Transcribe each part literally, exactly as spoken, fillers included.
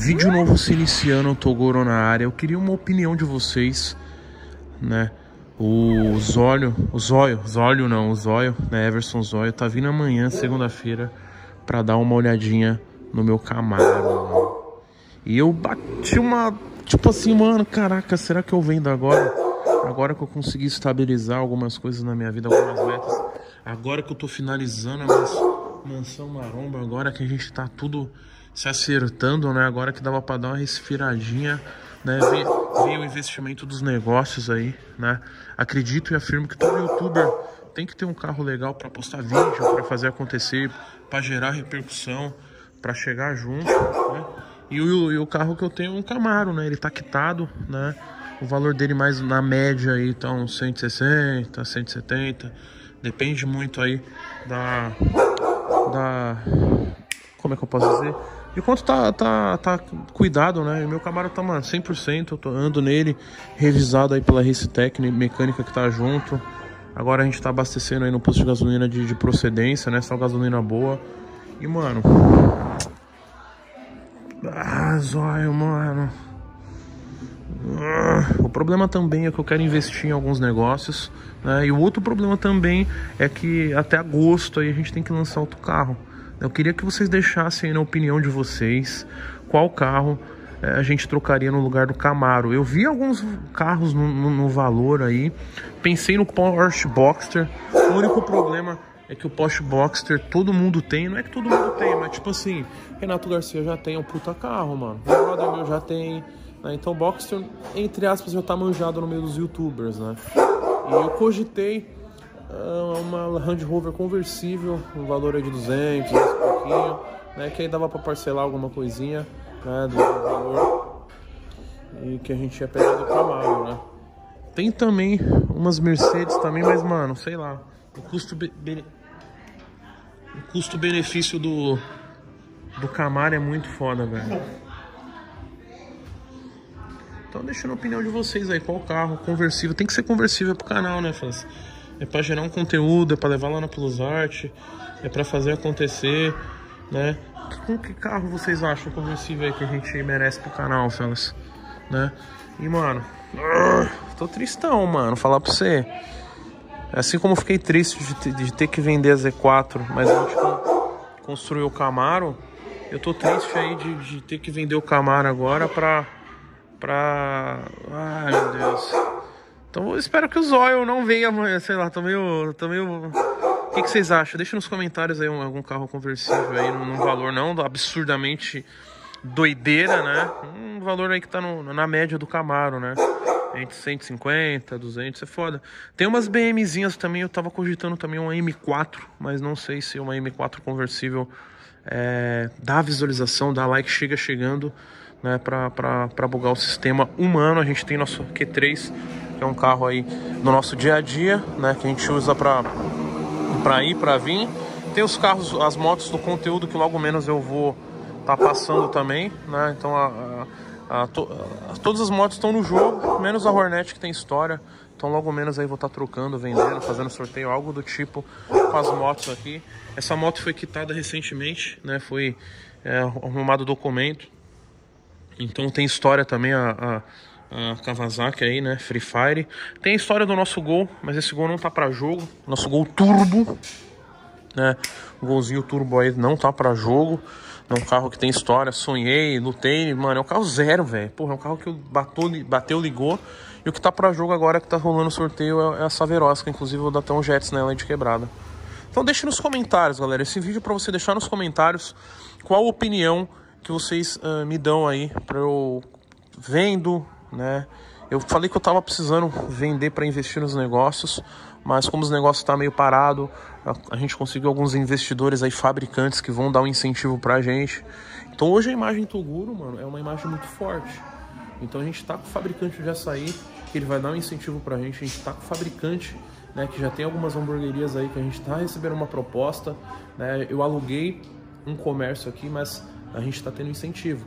Vídeo novo se iniciando, Toguro na área. Eu queria uma opinião de vocês, né? O Zóio, o Zóio, Zóio não, o Zóio, né? Everson Zóio tá vindo amanhã, segunda-feira, pra dar uma olhadinha no meu Camaro, mano. E eu bati uma, tipo assim, mano, caraca, será que eu vendo agora? Agora que eu consegui estabilizar algumas coisas na minha vida, algumas metas. Agora que eu tô finalizando a mansão maromba, agora que a gente tá tudo se acertando, né? Agora que dava pra dar uma respiradinha, né? Veio, veio o investimento dos negócios aí, né? Acredito e afirmo que todo youtuber tem que ter um carro legal pra postar vídeo, pra fazer acontecer, pra gerar repercussão, pra chegar junto, né? E o, e o carro que eu tenho é um Camaro, né? Ele tá quitado, né? O valor dele mais na média aí tá uns cento e sessenta, cento e setenta. Depende muito aí da... da... Como é que eu posso dizer? De quanto tá, tá, tá cuidado, né? O meu Camaro tá, mano, cem por cento. Eu tô ando nele, revisado aí pela Racetec, mecânica que tá junto. Agora a gente tá abastecendo aí no posto de gasolina de, de procedência, né? Só gasolina boa. E, mano... Ah, Zóio, mano... O problema também é que eu quero investir em alguns negócios, né? E o outro problema também é que até agosto aí a gente tem que lançar outro carro. Eu queria que vocês deixassem aí na opinião de vocês qual carro é, a gente trocaria no lugar do Camaro. Eu vi alguns carros no, no, no valor aí, pensei no Porsche Boxster. O único problema é que o Porsche Boxster todo mundo tem, não é que todo mundo tem, mas tipo assim, Renato Garcia já tem um puta carro, mano. O brother meu já tem... Então o Boxster, entre aspas, já tá manjado no meio dos youtubers, né? E eu cogitei uh, uma Land Rover conversível, um valor aí de duzentos, um pouquinho, né? Que aí dava pra parcelar alguma coisinha, né? Do valor. E que a gente ia pegar do Camaro, né? Tem também umas Mercedes também, mas, mano, sei lá. O custo be be o custo-benefício do, do Camaro é muito foda, velho. Então deixando a opinião de vocês aí, qual carro conversível, tem que ser conversível pro canal, né, fãs? É pra gerar um conteúdo, é pra levar lá na Plus Art, é pra fazer acontecer, né? Com que carro vocês acham conversível aí que a gente merece pro canal, fellas? Né? E, mano, tô tristão, mano, falar pra você. Assim como eu fiquei triste de ter, de ter que vender a Z quatro, mas a gente construiu o Camaro, eu tô triste aí de, de ter que vender o Camaro agora pra... Pra... Ai, meu Deus. Então eu espero que o Zóio não venha amanhã, sei lá, tô meio... Tô meio... O que, que vocês acham? Deixa nos comentários aí um, algum carro conversível aí, num, num valor não absurdamente doideira, né? Um valor aí que tá no, na média do Camaro, né? Entre cento e cinquenta, duzentos, é foda. Tem umas BMzinhas também, eu tava cogitando também uma M quatro, mas não sei se uma M quatro conversível é, dá visualização, dá like, chega chegando, né, pra, pra, pra bugar o sistema humano. A gente tem nosso Q três, que é um carro aí do nosso dia a dia, né, que a gente usa pra, pra ir, pra vir. Tem os carros, as motos do conteúdo que logo menos eu vou tá passando também, né, então a, a, a, to, a, todas as motos estão no jogo, menos a Hornet que tem história. Então logo menos aí vou estar tá trocando, vendendo, fazendo sorteio, algo do tipo com as motos aqui. Essa moto foi quitada recentemente, né, foi é, arrumado o documento. Então tem história também a, a, a Kawasaki aí, né? Free Fire. Tem a história do nosso Gol, mas esse Gol não tá pra jogo. Nosso Gol Turbo, né? O Golzinho Turbo aí não tá pra jogo. É um carro que tem história, sonhei, lutei. Mano, é um carro zero, velho. Porra, é um carro que bateu, bateu, ligou. E o que tá pra jogo agora, que tá rolando o sorteio, é a Saverosca. Inclusive eu vou dar até um Jets nela aí de quebrada. Então deixe nos comentários, galera. Esse vídeo é pra você deixar nos comentários qual a opinião que vocês uh, me dão aí para eu vendo, né? Eu falei que eu tava precisando vender para investir nos negócios, mas como os negócios tá meio parado, a, a gente conseguiu alguns investidores aí, fabricantes, que vão dar um incentivo pra gente. Então hoje a imagem Toguro, mano, é uma imagem muito forte. Então a gente tá com o fabricante de açaí, que ele vai dar um incentivo pra gente. A gente tá com o fabricante, né, que já tem algumas hamburguerias aí que a gente tá recebendo uma proposta, né? Eu aluguei um comércio aqui, mas a gente está tendo incentivo.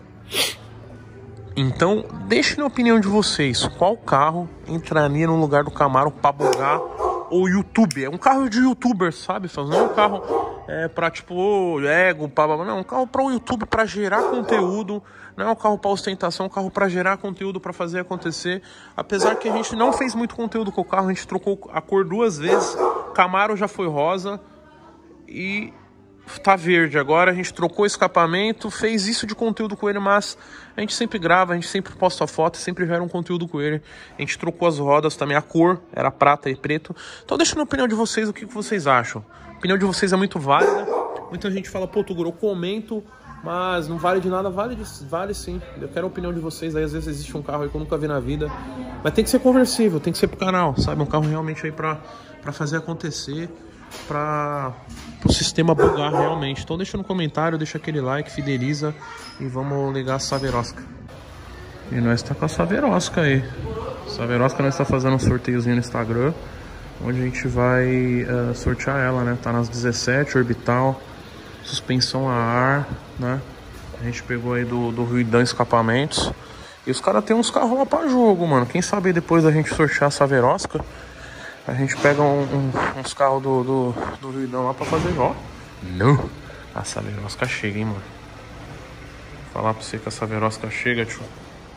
Então, deixe na opinião de vocês, qual carro entraria no lugar do Camaro para bugar ou YouTube? É um carro de youtuber, sabe? Não é um carro é, pra tipo, ego, pá, pá, não, um carro para o YouTube, para gerar conteúdo, não é um carro para ostentação, é um carro para gerar conteúdo, para fazer acontecer. Apesar que a gente não fez muito conteúdo com o carro, a gente trocou a cor duas vezes, Camaro já foi rosa e tá verde agora, a gente trocou o escapamento, fez isso de conteúdo com ele, mas a gente sempre grava, a gente sempre posta foto, sempre gera um conteúdo com ele. A gente trocou as rodas também, a cor era prata e preto. Então deixa na opinião de vocês o que vocês acham. A opinião de vocês é muito válida. Muita gente fala, pô, Toguro, eu comento, mas não vale de nada. Vale, de, vale sim, eu quero a opinião de vocês. Aí às vezes existe um carro aí que eu nunca vi na vida, mas tem que ser conversível, tem que ser pro canal, sabe? Um carro realmente aí pra, pra fazer acontecer, para o sistema bugar realmente. Então deixa no comentário, deixa aquele like, fideliza e vamos ligar a Saverosca. E nós tá com a Saverosca aí. Saverosca, nós tá fazendo um sorteiozinho no Instagram, onde a gente vai uh, sortear ela, né? Tá nas dezessete, orbital, suspensão a ar, né? A gente pegou aí do, do Ruidão Escapamentos. E os caras tem uns carros lá pra jogo, mano. Quem sabe depois da gente sortear a Saverosca, a gente pega um, um, uns carros do, do, do Ruidão lá pra fazer, ó. Não! A Saverosca chega, hein, mano. Vou falar pra você que a Saverosca chega, tio.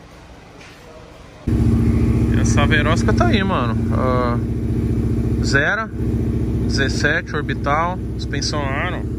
E a Saverosca tá aí, mano. Uh, zero, dezessete, orbital, suspensão a ar, ó.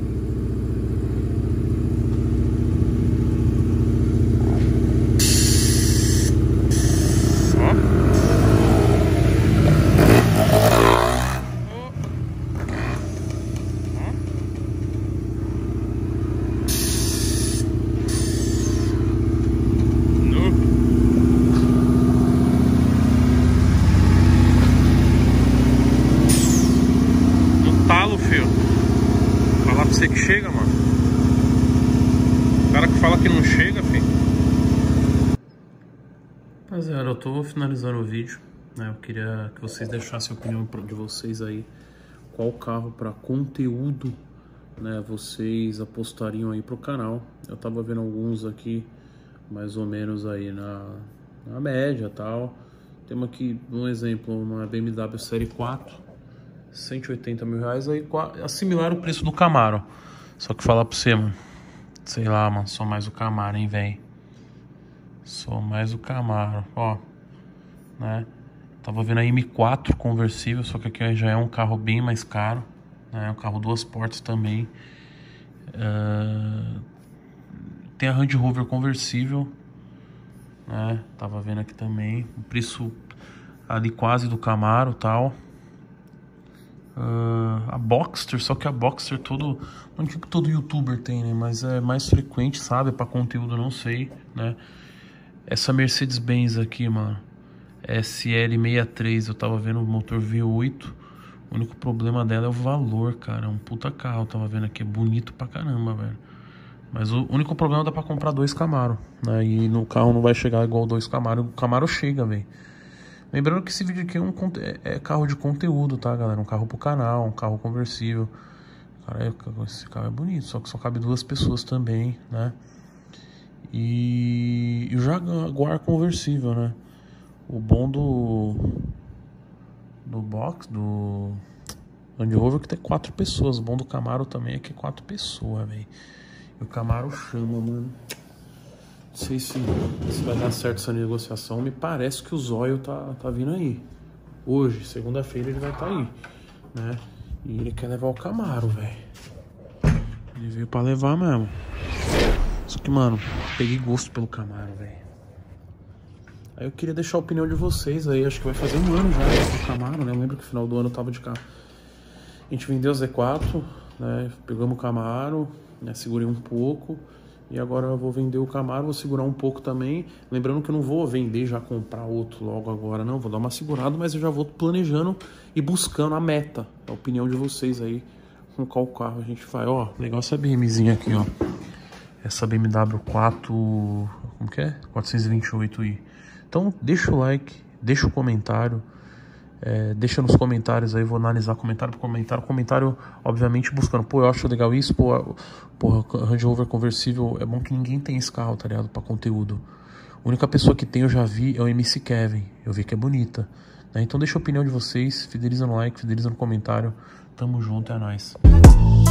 Você que chega, mano. O cara que fala que não chega, filho. Rapaziada, eu tô finalizando o vídeo, né? Eu queria que vocês deixassem a opinião de vocês aí. Qual carro para conteúdo, né, vocês apostariam aí pro canal. Eu tava vendo alguns aqui, mais ou menos aí na, na média e tal. Temos aqui um exemplo, uma B M W Série quatro. cento e oitenta mil reais, aí assimilar o preço do Camaro. Só que falar pra você, mano, sei lá, mano, só mais o Camaro, hein, velho. Só mais o Camaro, ó, né? Tava vendo a M quatro conversível, só que aqui já é um carro bem mais caro, né? Um carro duas portas também. Uh... Tem a Range Rover conversível, né? Tava vendo aqui também, o preço ali quase do Camaro e tal. Uh, a Boxster, só que a Boxster todo, não digo que todo youtuber tem, né, mas é mais frequente, sabe, para conteúdo, não sei, né. Essa Mercedes-Benz aqui, mano, S L sessenta e três, eu tava vendo o motor V oito, o único problema dela é o valor, cara, é um puta carro, eu tava vendo aqui, é bonito pra caramba, velho, mas o único problema dá pra comprar dois Camaro, né, e no carro não vai chegar igual dois Camaro, o Camaro chega, velho. Lembrando que esse vídeo aqui é, um, é carro de conteúdo, tá, galera? Um carro pro canal, um carro conversível. Cara, esse carro é bonito, só que só cabe duas pessoas também, né? E, e o Jaguar conversível, né? O bom do... Do box, do... Land Rover que tem quatro pessoas. O bom do Camaro também é que é quatro pessoas, velho. E o Camaro chama, mano. Não sei se, se vai dar certo essa negociação. Me parece que o Zóio tá, tá vindo aí. Hoje, segunda-feira, ele vai estar tá aí, né? E ele quer levar o Camaro, velho. Ele veio pra levar mesmo. Só que, mano, peguei gosto pelo Camaro, velho. Aí eu queria deixar a opinião de vocês aí. Acho que vai fazer um ano já com o Camaro, né? Eu lembro que no final do ano eu tava de carro. A gente vendeu o Z quatro, né? Pegamos o Camaro, né? Segurei um pouco. E agora eu vou vender o Camaro, vou segurar um pouco também. Lembrando que eu não vou vender, já comprar outro logo agora, não. Vou dar uma segurada, mas eu já vou planejando e buscando a meta. A opinião de vocês aí, com qual carro a gente vai. Ó, legal essa BMzinha aqui, ó. Essa B M W quatro... Como que é? quatrocentos e vinte e oito i. Então, deixa o like, deixa o comentário. É, deixa nos comentários aí, vou analisar comentário por comentário. Comentário, obviamente, buscando, pô, eu acho legal isso, pô, porra, Range Rover conversível, é bom que ninguém tem esse carro, tá ligado, pra conteúdo. A única pessoa que tem, eu já vi, é o M C Kevin, eu vi que é bonita, né? Então deixa a opinião de vocês, fideliza no like, fideliza no comentário, tamo junto, é nóis.